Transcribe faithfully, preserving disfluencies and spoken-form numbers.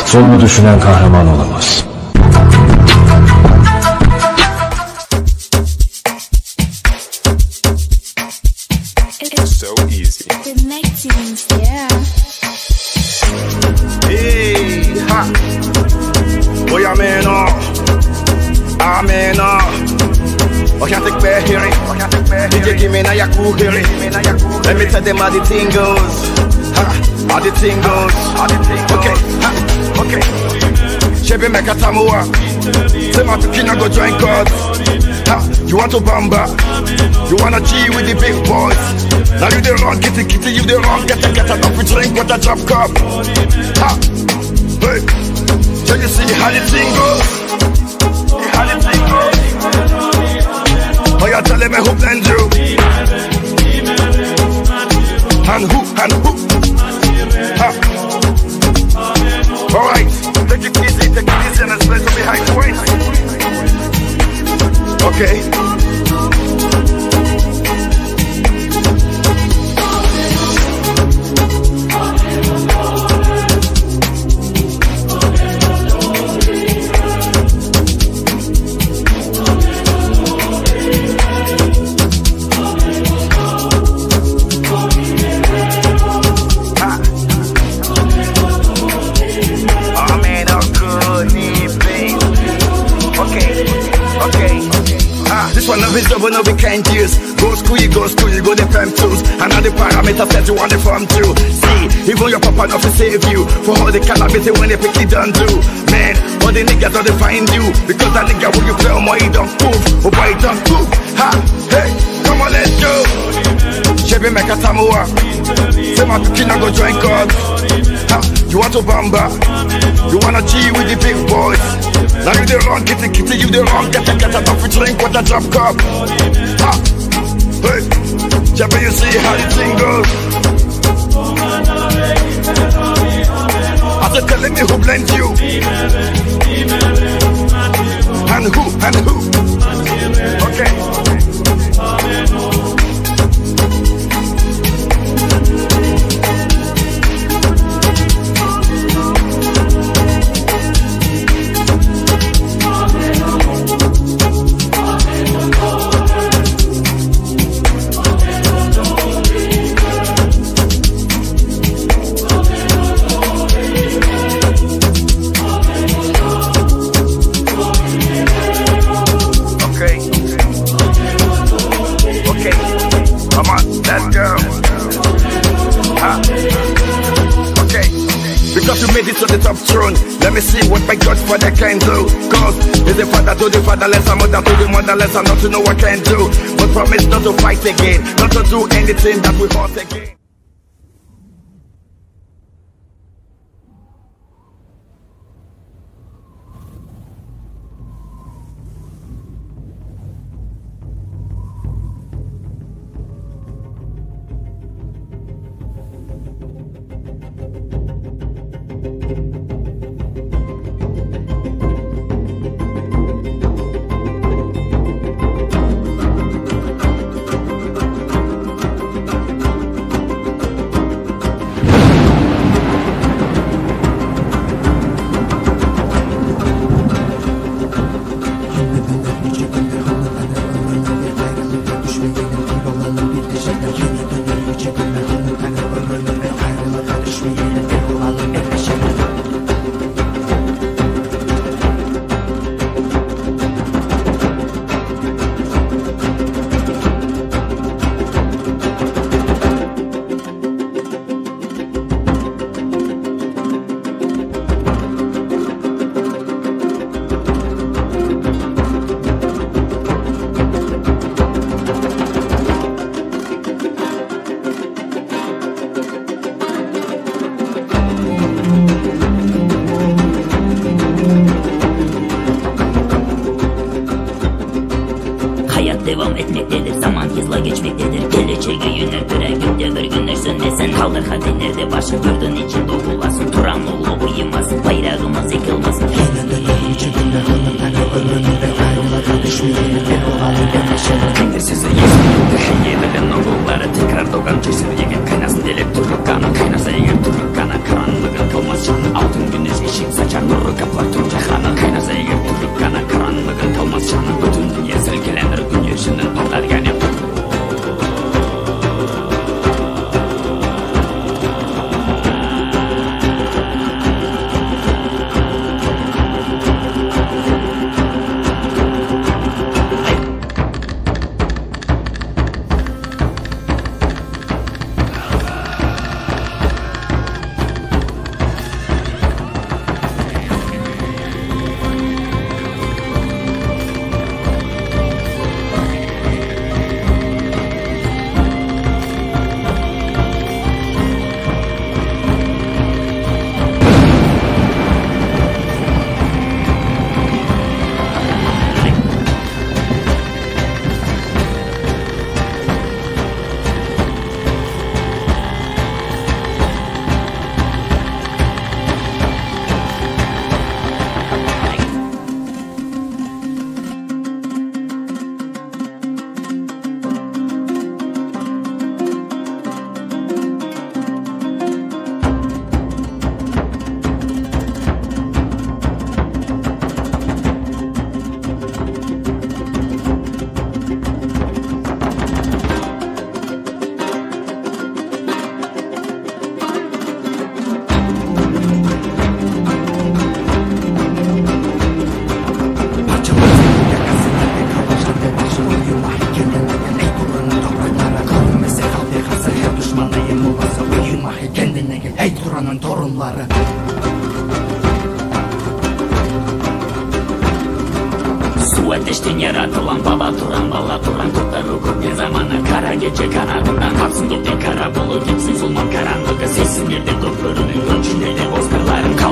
Sonunu düşünen kahraman olamaz. It's so easy. Connections, yeah. Hey, ha. Boy, I'm in awe. I'm in awe. I can't take back hearing. D J give me now your cool hearing. Let me tell them how the thing goes. Ha, how the thing goes. Okay, ha, okay. Chebe meka tamua. Say my pikin go join God. Ha, you want to bamba? You wanna G with the big boys? Now you the wrong kitty kitty, you the wrong get a get a coffee drink with a drop cup. Ha, hey, so you see how the thing goes? How the thing goes? Oh, you're telling me who blends you? And who, and who? Ha. Alright, take it easy, take it easy and let's to behind the waist. Okay. But no, we can't use. Go school, you go school, you go the fam tools. And all the parameters that you want the farm to. See, even your papa not to save you. For all the cannabis when they pick it done do. Man, all the niggas don't find you. Because that nigga when you play on my he don't move. Oh boy, he don't move. Ha, hey, come on, let's go. Chebe meka tamua. Say my pikin go join God. Ha, you want to bamba? You wanna G with the big boys? Now you the wrong kitty kitty, you the wrong get a get a coffee drink with a drop cup. Ha, hey, Chebe, you see how the thing goes? I said, telling me who blends you, and who, and who. Okay. Because you made it to the top throne. Let me see what my Godfather can do. Cause he's the father to the fatherless, a mother to the motherless, and not to know what I can do. But promise not to fight again, not to do anything that we hurt again. Devam etmektedir, zaman hızla geçmektedir. Geleceğe yöneltir günde bir günler sönmesin. Kaldır hadi nerede başın, yurdun için doğulasın. Turan oğlu uyumasın, bayrağımız yıkılmasın. Kendi size yesin, heyelerin oğulları tekrar doğan cesur yegen kaynasın delip durur kanı. Kaynasa eğer durur kanı, karanlığın kalmaz canı. Altın güneş ишин сачар нуру каплар түн жаһанын кайнаса эгер түрүп гана караңгыгын талмас жанын бүтүн дүйнө селкеленер күн жүзүнөн палдар гана ey Turan'ın torunları. Su ateşten yaratılan baba Turan, bala Turan kurtarı kurtar zamanı. Kara gece kanadından kapsın dopten kara bulu gitsin zulman karanlığı. Sesin bir de köprünün ölçüleri bozkırların